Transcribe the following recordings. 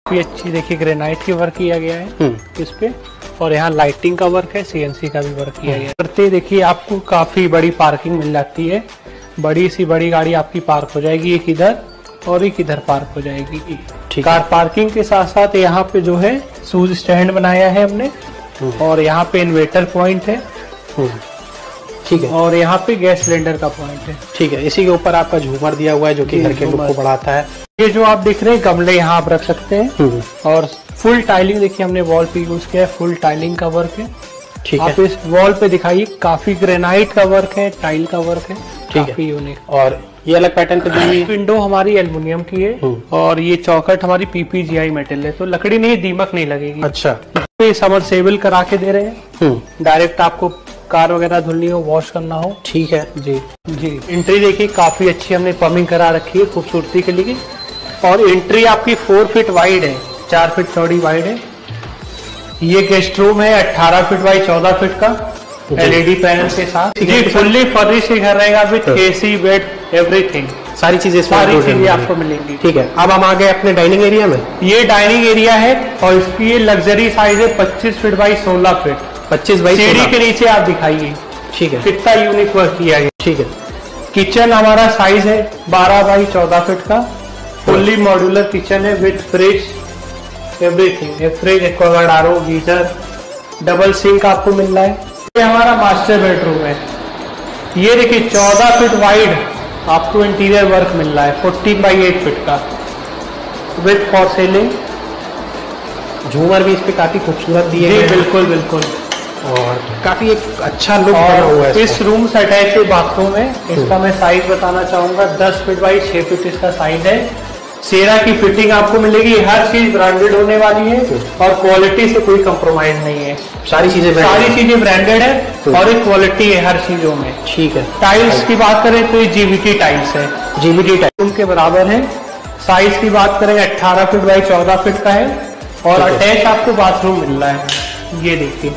ये अच्छी देखिए ग्रेनाइट की वर्क किया गया है इस पे, और यहाँ लाइटिंग का वर्क है, सीएनसी का भी वर्क किया गया है। करते देखिए आपको काफी बड़ी पार्किंग मिल जाती है, बड़ी सी बड़ी गाड़ी आपकी पार्क हो जाएगी, एक इधर और एक इधर पार्क हो जाएगी। कार पार्किंग के साथ साथ यहाँ पे जो है शूज स्टैंड बनाया है हमने, और यहाँ पे इन्वर्टर पॉइंट है, ठीक है, और यहाँ पे गैस सिलेंडर का पॉइंट है। ठीक है, इसी के ऊपर आपका झूमर दिया हुआ है जो कि घर के लुक को बढ़ाता है। ये जो आप देख रहे हैं गमले यहाँ आप रख सकते हैं, और फुल टाइलिंग देखिए हमने वॉल पे यूज किया है, फुल टाइलिंग का वर्क है। ठीक है, आप इस वॉल पे दिखाइए, काफी ग्रेनाइट का वर्क है, टाइल का वर्क है, काफी यूनिक। और ये अलग पैटर्न पे दी विंडो हमारी एल्युमिनियम की है, और ये चौखट हमारी पीपीजीआई मेटल है, तो लकड़ी नहीं, दीमक नहीं लगेगी। अच्छा, ये सबमर्सिबल करा के दे रहे हैं, डायरेक्ट आपको कार वगैरह धुलनी हो, वॉश करना हो। ठीक है जी जी। एंट्री देखिए काफी अच्छी हमने पम्पिंग करा रखी है खूबसूरती के लिए, और एंट्री आपकी 4 फीट वाइड है, 4 फीट चौड़ी वाइड है। ये गेस्ट रूम है 18 फीट बाई 14 फीट का, एलईडी पैनल के साथ। जी फुल्ली फर्निश घर रहेगा विद एसी, बेड, एवरीथिंग, सारी चीजें आपको मिलेंगी। ठीक है, अब हम आ गए अपने डाइनिंग एरिया में। ये डाइनिंग एरिया है, और इसकी ये लग्जरी साइज है 25 फीट बाई 16 फीट। 25 बाई सीढ़ी के नीचे आप दिखाइए, ठीक है, कितना यूनिक वर्क किया गया। ठीक है, किचन हमारा साइज है 12 बाई 14 फीट का, फुल्ली मॉड्यूलर किचन है विद फ्रिज, एवरीथिंग, एक fridge, Aquaguard, RO, geyser, double sink आपको मिल रहा है। ये हमारा मास्टर बेडरूम है, ये देखिए 14 फीट वाइड आपको इंटीरियर वर्क मिल रहा है, 14 बाई 8 फीट का विद फॉर सीलिंग। झूमर भी इस पे काफी खूबसूरत दिए हैं। बिल्कुल बिल्कुल, और काफी एक अच्छा लुक बना हुआ है। इस रूम से अटैच है बाथरूम है, इसका मैं साइज बताना चाहूंगा, 10 फीट बाई 6 फीट इसका साइज है। सेरा की फिटिंग आपको मिलेगी, हर चीज ब्रांडेड होने वाली है, और क्वालिटी से कोई कंप्रोमाइज नहीं है, सारी चीजें ब्रांडेड है, और एक क्वालिटी है हर चीजों में। ठीक है, टाइल्स की बात करें तो ये जीवीटी टाइल्स है, जीवीटी टाइल्स के बराबर है। साइज की बात करें 18 फीट बाई 14 फीट का है, और अटैच आपको बाथरूम मिल रहा है, ये देखिए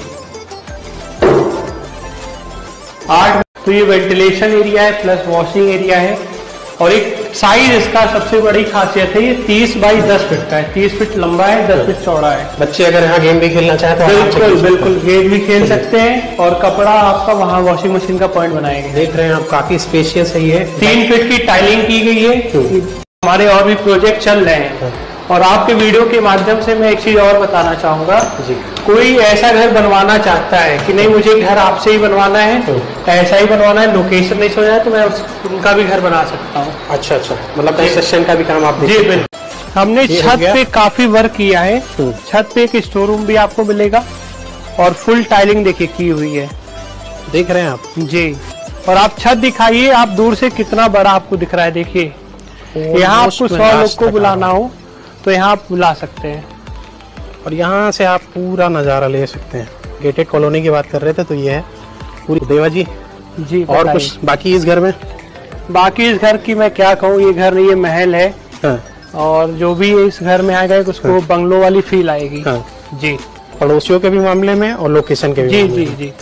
8। तो ये वेंटिलेशन एरिया है प्लस वॉशिंग एरिया है, और एक साइज इसका सबसे बड़ी खासियत है, ये 30 बाई 10 फीट का है, 30 फीट लंबा है, 10 फीट चौड़ा है। बच्चे अगर यहाँ गेम भी खेलना चाहे तो बिल्कुल बिल्कुल गेम भी खेल सकते हैं, और कपड़ा आपका वहाँ वॉशिंग मशीन का पॉइंट बनाएंगे। देख रहे हैं आप, काफी स्पेशियस है ये। 3 फीट की टाइलिंग की गई है। हमारे और भी प्रोजेक्ट चल रहे हैं, और आपके वीडियो के माध्यम से मैं एक चीज और बताना चाहूंगा जी। कोई ऐसा घर बनवाना चाहता है कि नहीं मुझे घर आपसे ही बनवाना है, ऐसा ही बनवाना है, लोकेशन नहीं समझ आए तो मैं उनका भी घर बना सकता हूँ। अच्छा अच्छा, मतलब कंस्ट्रक्शन का भी काम आप जी बिल्कुल। हमने छत पे काफी वर्क किया है, छत पे एक स्टोर रूम भी आपको मिलेगा, और फुल टाइलिंग देखिए की हुई है, देख रहे हैं आप जी। और आप छत दिखाइए, आप दूर से कितना बड़ा आपको दिख रहा है, देखिए यहाँ आपको 100 लोग को बुलाना हो तो यहाँ आप बुला सकते हैं, और यहाँ से आप पूरा नज़ारा ले सकते हैं। गेटेड कॉलोनी की बात कर रहे थे, तो ये है पूरी। देवा जी जी, और कुछ बाकी इस घर में? बाकी इस घर की मैं क्या कहूँ, ये घर नहीं, ये महल है। हाँ। और जो भी इस घर में आएगा उसको बंगलो वाली फील आएगी। हाँ। जी, पड़ोसियों के भी मामले में और लोकेशन के भी जी जी जी।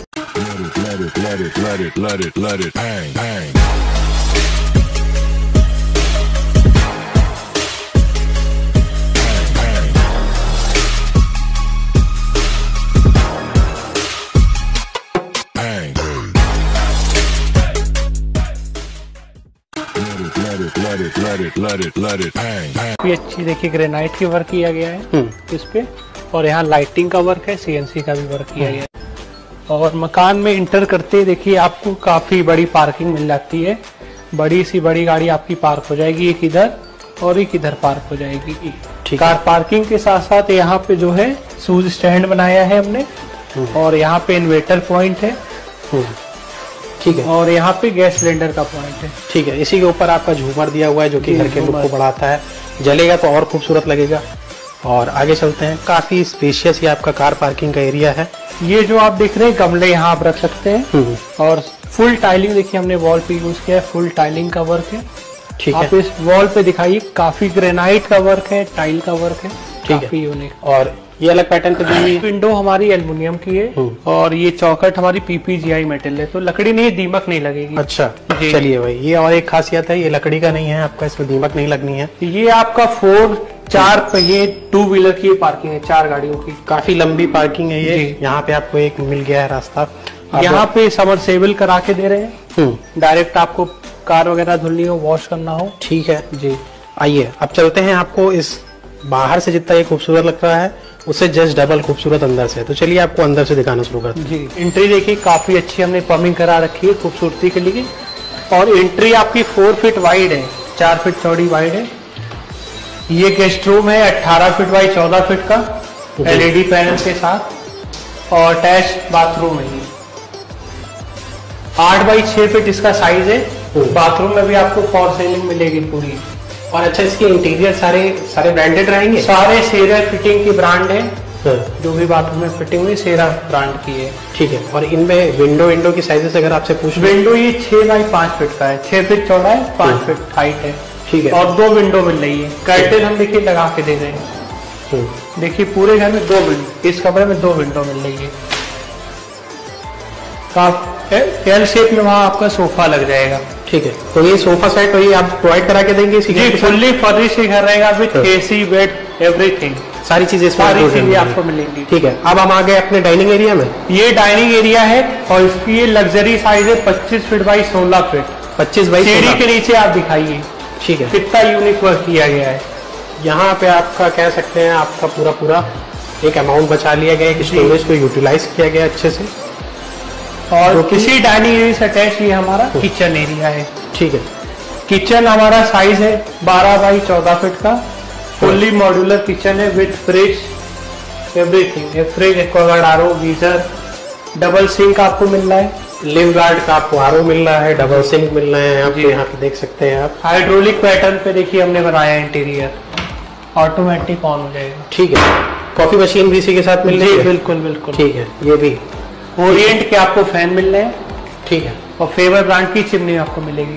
काफी अच्छी देखिए ग्रेनाइट की वर्क किया गया है इस पे, और यहाँ लाइटिंग का वर्क है, सीएनसी का भी वर्क किया गया है। और मकान में इंटर करते ही देखिए आपको काफी बड़ी पार्किंग मिल जाती है, बड़ी सी बड़ी गाड़ी आपकी पार्क हो जाएगी, एक इधर और एक इधर पार्क हो जाएगी। कार पार्किंग के साथ साथ यहाँ पे जो है शूज स्टैंड बनाया है हमने, और यहाँ पे इन्वर्टर पॉइंट है, ठीक है, और यहाँ पे गैस सिलेंडर का पॉइंट है। ठीक है, इसी के ऊपर आपका झूमर दिया हुआ है जो कि घर के लुक को बढ़ाता है, जलेगा तो और खूबसूरत लगेगा। और आगे चलते हैं, काफी स्पेशियस ये आपका कार पार्किंग का एरिया है। ये जो आप देख रहे हैं गमले यहाँ आप रख सकते हैं, और फुल टाइलिंग देखिए हमने वॉल पे यूज किया है, फुल टाइलिंग का वर्क है। ठीक है, आप इस वॉल पे दिखाइए, काफी ग्रेनाइट का वर्क है, टाइल का वर्क है, काफी यूनिक। और ये अलग पैटर्न पे दी विंडो हमारी एल्युमिनियम की है, और ये चौखट हमारी पीपीजीआई मेटल है, तो लकड़ी नहीं, दीमक नहीं लगेगी। अच्छा, चलिए भाई, ये और एक खासियत है, ये लकड़ी का नहीं है आपका, इसमें दीमक नहीं लगनी है। ये आपका 4 4 पहिए 2 व्हीलर की पार्किंग है, 4 गाड़ियों की। काफी लंबी पार्किंग है ये। यहाँ पे आपको एक मिल गया है रास्ता। यहाँ पे सबमर्सिबल करा के दे रहे हैं, डायरेक्ट आपको कार वगैरह धुलनी हो, वॉश करना हो। ठीक है जी। आइए अब चलते हैं, आपको इस बाहर से जितना ये खूबसूरत लग रहा है उससे जस्ट डबल खूबसूरत अंदर से। तो चलिए आपको अंदर से दिखाना शुरू करते हैं। जी। एंट्री देखिए काफी अच्छी हमने पम्पिंग करा रखी है खूबसूरती के लिए, और एंट्री आपकी 4 फीट वाइड है, 4 फीट चौड़ी वाइड है। ये गेस्ट रूम है 18 फीट बाई 14 फीट का, LED पैनल के साथ, और अटैच बाथरूम है ये। 8 बाई 6 फीट इसका साइज है। बाथरूम में भी आपको फॉर सीलिंग मिलेगी पूरी। और अच्छा, इसके इंटीरियर सारे ब्रांडेड रहेंगे? सारे सेरा फिटिंग की ब्रांड है, जो भी बाथरूम में फिटिंग हुई सेरा ब्रांड की है। ठीक है। और इनमें विंडो की साइजेस अगर आपसे पूछ, विंडो ये 6 बाई 5 फीट का है, 6 फीट चौड़ा है, 5 फीट हाइट है। ठीक है। और 2 विंडो मिल रही है। कर्टेन हम देखिए लगा के दे रहे हैं। देखिए पूरे घर में 2 विंडो, इस कमरे में 2 विंडो मिल रही है। एल शेप में वहाँ आपका सोफा लग जाएगा। ठीक है। तो ये सोफा सेट वही आप प्रोवाइड करा के देंगे? जी, फुल्ली फर्निश घर रहेगा विद AC, बेड, एवरीथिंग, सारी चीजें आपको मिलेंगी। ठीक है। अब हम आ गए अपने डाइनिंग एरिया में। ये डाइनिंग एरिया है और इसकी ये लग्जरी साइज है 25 फीट बाई 16 फीट। 25 बाई 16। सीढ़ी के नीचे आप दिखाइए। ठीक है। कितना यूनिक वर्क किया गया है। यहाँ पे आपका कह सकते हैं आपका पूरा एक अमाउंट बचा लिया गया, एक स्टोरेज को यूटिलाइज किया गया अच्छे से। और किसी डाइनिंग एरिया से अटैच ये हमारा किचन एरिया है। ठीक है। किचन हमारा साइज है 12 बाई 14 फीट का, फुल्ली मॉड्यूलर किचन है with fridge, everything. Fridge, Aquaguard, RO, geyser, double sink आपको मिल रहा है। लिव गार्ड का आपको RO मिल रहा है, डबल सिंक मिल रहे हैं आपको, यहाँ पे देख सकते हैं आप। हाइड्रोलिक पैटर्न पे देखिए हमने बनाया है इंटीरियर, ऑटोमेटिक ऑन हो जाएगा। ठीक है। कॉफी मशीन भी इसी के साथ मिल रही है? बिल्कुल बिल्कुल। ठीक है। ये भी ओरिएंट के आपको फैन मिल रहे हैं। ठीक है। और फेवर ब्रांड की चिमनी आपको मिलेगी।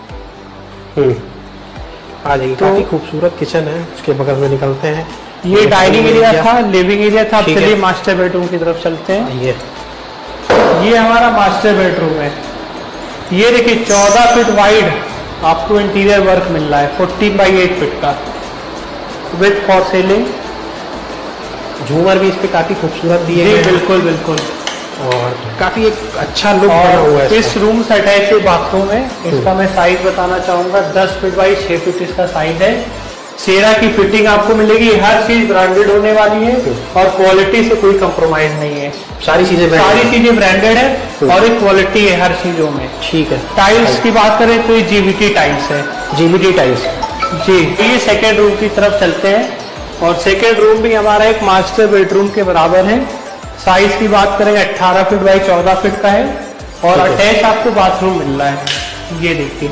आ जाएगी। तो काफी खूबसूरत किचन है। उसके बगल में निकलते हैं। ये डाइनिंग एरिया था, लिविंग एरिया था। चलिए मास्टर बेडरूम की तरफ चलते हैं। ये हमारा मास्टर बेडरूम है। ये देखिए 14 फीट वाइड आपको इंटीरियर वर्क मिल रहा है, 14 बाई 8 फीट का, विद फॉर सीलिंग। झूमर भी इस पे काफी खूबसूरत दिए हैं। बिल्कुल बिल्कुल। और काफी एक अच्छा लुक बना हुआ है। इस रूम से अटैच बाथरूम है। इसका मैं साइज बताना चाहूंगा, 10 फीट बाई 6 फीट इसका साइज है। सेरा की फिटिंग आपको मिलेगी, हर चीज ब्रांडेड होने वाली है और क्वालिटी से कोई कंप्रोमाइज नहीं है। सारी चीजें ब्रांडेड है और एक क्वालिटी है हर चीजों में। ठीक है। टाइल्स की बात करें तो ये GVT टाइल्स है। GVT टाइल्स जी। ये सेकेंड रूम की तरफ चलते हैं, और सेकेंड रूम भी हमारा एक मास्टर बेडरूम के बराबर है। साइज की बात करें 18 फीट बाई 14 फीट का है, और अटैच आपको बाथरूम मिल रहा है। ये देखिए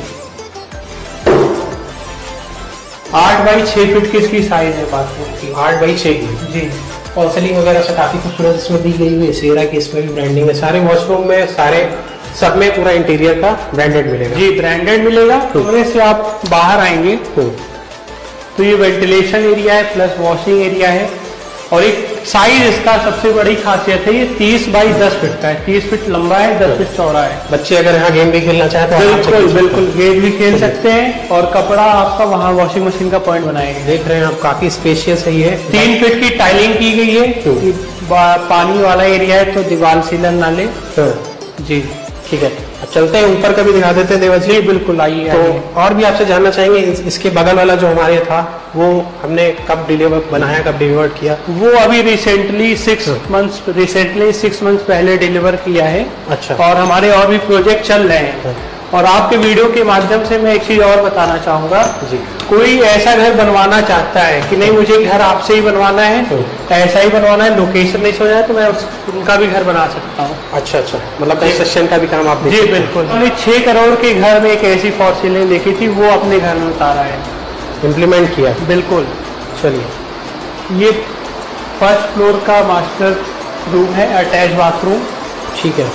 8 बाई 6 फीट की इसकी साइज है बाथरूम की। 8 बाई 6 की। जी। और सीलिंग वगैरह से काफी खूबसूरत इसमें दी गई हुई है। सेरा की इसमें भी ब्रांडिंग है। सारे वॉशरूम में सब में पूरा इंटीरियर का ब्रांडेड मिलेगा। जी, ब्रांडेड मिलेगा। कमरे से आप बाहर आएंगे तो ये वेंटिलेशन एरिया है प्लस वॉशिंग एरिया है, और एक साइज इसका सबसे बड़ी खासियत है, ये 30 बाई 10 फीट का है। 30 फीट लंबा है, 10 फीट चौड़ा है। बच्चे अगर यहाँ गेम भी खेलना चाहे तो बिल्कुल गेम भी खेल सकते हैं, और कपड़ा आपका वहाँ वॉशिंग मशीन का पॉइंट बनाएंगे। देख रहे हैं आप, काफी स्पेशियस है ये। 3 फीट की टाइलिंग की गई है। पानी वाला एरिया है तो दीवार सीलन नाले। जी। ठीक है। अब चलते हैं ऊपर का भी दिखा देते हैं देवाजी। जी बिल्कुल, आइए। तो और भी आपसे जानना चाहेंगे, इसके बगल वाला जो हमारे था वो हमने कब डिलीवर किया? वो अभी रिसेंटली 6 मंथ्स पहले डिलीवर किया है। अच्छा। और हमारे और भी प्रोजेक्ट चल रहे हैं। और आपके वीडियो के माध्यम से मैं एक चीज और बताना चाहूंगा। जी। कोई ऐसा घर बनवाना चाहता है कि नहीं मुझे घर आपसे ही बनवाना है, ऐसा ही बनवाना है, लोकेशन नहीं समझ आए, तो मैं उनका भी घर बना सकता हूँ। अच्छा, मतलब कंस्ट्रक्शन का भी काम आप? जी बिल्कुल। हमने 6 करोड़ के घर में एक ऐसी फॉर सीलिंग देखी थी, वो अपने घर में उतारा है, इम्प्लीमेंट किया। बिल्कुल। चलिए, ये 1st फ्लोर का मास्टर रूम है, अटैच बाथरूम। ठीक है।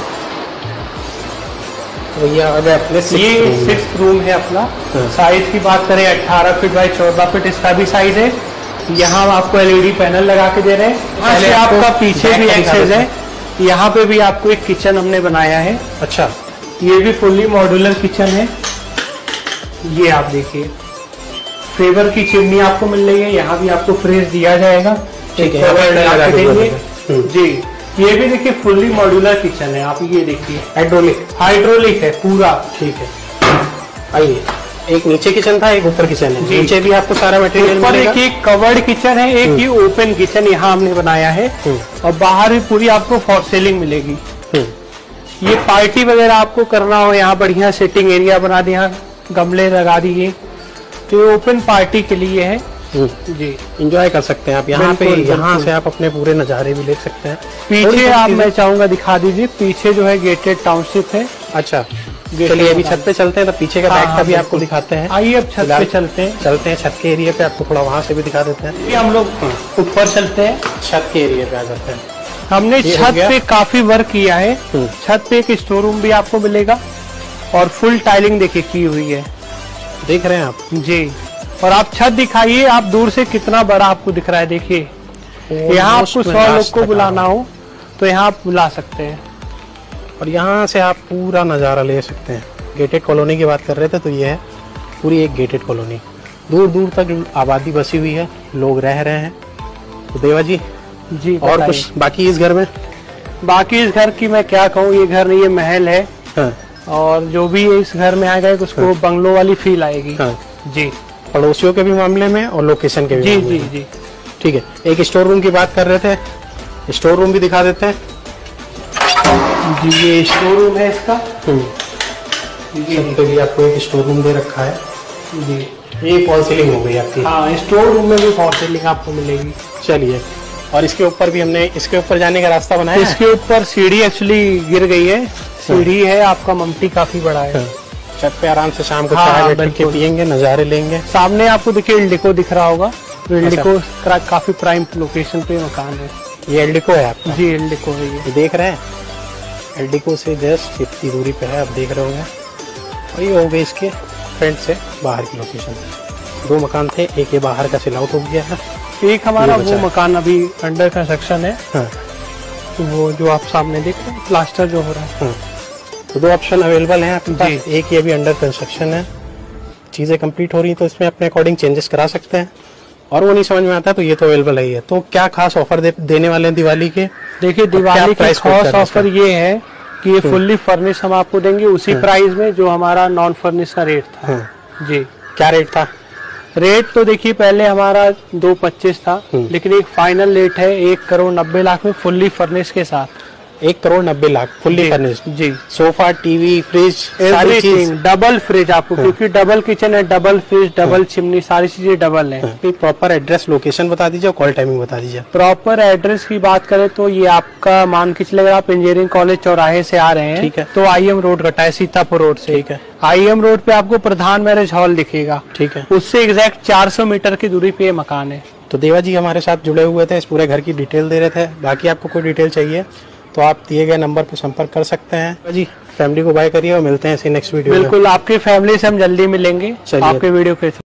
तो ये अपने 6th रूम है अपना। साइज की बात करें 18 फीट बाई 14 फीट इसका भी साइज है। यहाँ आपको LED पैनल लगा के दे रहे हैं। पहले आपका पीछे भी एक्सेस है। यहाँ पे भी आपको एक किचन हमने बनाया है। अच्छा। ये भी फुल्ली मॉड्यूलर किचन है। ये आप देखिए फेबर की चिमनी आपको मिल रही है, यहाँ भी आपको फ्रिज दिया जाएगा। ठीक है, जी ये भी देखिए फुल्ली मॉड्यूलर किचन है, आप ये देखिए हाइड्रोलिक है पूरा। ठीक है, आइए एक नीचे किचन था, एक ऊपर किचन है। नीचे भी आपको सारा मटेरियल ऊपर देखिए कवर्ड किचन है, एक ही ओपन किचन यहाँ हमने बनाया है और बाहर भी पूरी आपको फॉर सेलिंग मिलेगी। ये पार्टी वगैरह आपको करना हो, यहाँ बढ़िया सिटिंग एरिया बना दिया, गमले लगा दिए, तो ये ओपन पार्टी के लिए है जी। एंजॉय कर सकते हैं आप यहाँ पे, यहाँ से आप अपने पूरे नज़ारे भी देख सकते हैं। पीछे आप मैं चाहूंगा दिखा दीजिए, पीछे जो है गेटेड टाउनशिप है। अच्छा चलिए अभी छत पे चलते हैं, तो पीछे का बैक का भी आपको दिखाते हैं। आइए अब छत पे चलते हैं छत के एरिया पे, आपको थोड़ा वहाँ से भी दिखा देते हैं। हम लोग ऊपर चलते हैं, छत के एरिया पे आ जाते हैं। हमने छत पे काफी वर्क किया है। छत पे एक स्टोर रूम भी आपको मिलेगा और फुल टाइलिंग देखिए की हुई है, देख रहे हैं आप जी। और आप छत दिखाइए, आप दूर से कितना बड़ा आपको दिख रहा है, देखिए। यहाँ आपको 100 लोग को बुलाना हो तो यहाँ आप बुला सकते हैं और यहाँ से आप पूरा नज़ारा ले सकते हैं। गेटेड कॉलोनी की बात कर रहे थे, तो ये है पूरी एक गेटेड कॉलोनी, दूर दूर तक आबादी बसी हुई है, लोग रह रहे हैं। तो देवा जी और कुछ बाकी इस घर में? बाकी इस घर की मैं क्या कहूँ, ये घर नहीं, ये महल है। और जो भी इस घर में आएगा उसको बंगलो वाली फील आएगी जी। पड़ोसियों के भी मामले में और लोकेशन के भी जी जी। ठीक है, एक स्टोर रूम की बात कर रहे थे, स्टोर रूम भी दिखा देते हैं जी। ये स्टोर रूम है इसका, ये भी आपको एक स्टोर रूम दे रखा है जी। ये फॉल सीलिंग हो गई आपकी। हाँ, स्टोर रूम में भी फॉल सीलिंग आपको मिलेगी। चलिए, और इसके ऊपर भी हमने इसके ऊपर जाने का रास्ता बनाया है। इसके ऊपर सीढ़ी एक्चुअली गिर गई है, सीढ़ी है आपका, ममटी काफी बड़ा है। छत पे आराम से शाम को चाय बैठ के पियेंगे, नज़ारे लेंगे। सामने आपको देखिए एल्डिको दिख रहा होगा, एल्डिको काफी प्राइम लोकेशन पे मकान है। ये एल्डिको है आपका? जी एल्डिको है ये देख रहे हैं, एल्डिको से जस्ट 50 दूरी पे है, आप देख रहे होंगे। और ये हो गए इसके फ्रंट से बाहर की लोकेशन। 2 मकान थे, एक ये बाहर का सेल आउट हो गया है, एक हमारा वो मकान अभी अंडर कंस्ट्रक्शन है। तो वो जो आप सामने देख रहे हैं प्लास्टर जो हो रहा है। तो 2 ऑप्शन अवेलेबल हैं आपके पास, एक ये अभी अंडर कंस्ट्रक्शन है, चीज़ें कंप्लीट हो रही हैं तो इसमें अपने अकॉर्डिंग चेंजेस करा सकते हैं। और वो नहीं समझ में आता तो ये तो अवेलेबल ही है। तो क्या खास ऑफर देने वाले हैं दिवाली के? देखिए दिवाली का खास ऑफर ये है कि ये फुल्ली फर्निश हम आपको देंगे उसी प्राइस में जो हमारा नॉन फर्निश का रेट था जी। क्या रेट था? रेट तो देखिए पहले हमारा 225 था, लेकिन एक फाइनल रेट है 1,90,00,000 में फुल्ली फर्निश के साथ। 1,90,00,000 फुल्ली फर्निश जी। सोफा, टीवी, फ्रिज, सारी चीज, डबल फ्रिज आपको, क्योंकि डबल किचन है, डबल फ्रिज, डबल चिमनी, सारी चीजें डबल है। प्रॉपर एड्रेस, लोकेशन बता दीजिए और कॉल टाइमिंग बता दीजिए। प्रॉपर एड्रेस की बात करें तो ये आपका मान के चलेगा, आप इंजीनियरिंग कॉलेज चौराहे से आ रहे हैं, ठीक है, तो IM रोड कटा है, सीतापुर रोड से। ठीक है, IM रोड पे आपको प्रधान मैरिज हॉल दिखेगा, ठीक है, उससे एग्जैक्ट 400 मीटर की दूरी पे ये मकान है। तो देवा जी हमारे साथ जुड़े हुए थे, इस पूरे घर की डिटेल दे रहे थे। बाकी आपको कोई डिटेल चाहिए तो आप दिए गए नंबर पर संपर्क कर सकते हैं। जी फैमिली को बाय करिए और मिलते हैं इसी नेक्स्ट वीडियो में। बिल्कुल, आपकी फैमिली से हम जल्दी मिलेंगे आपके वीडियो पे।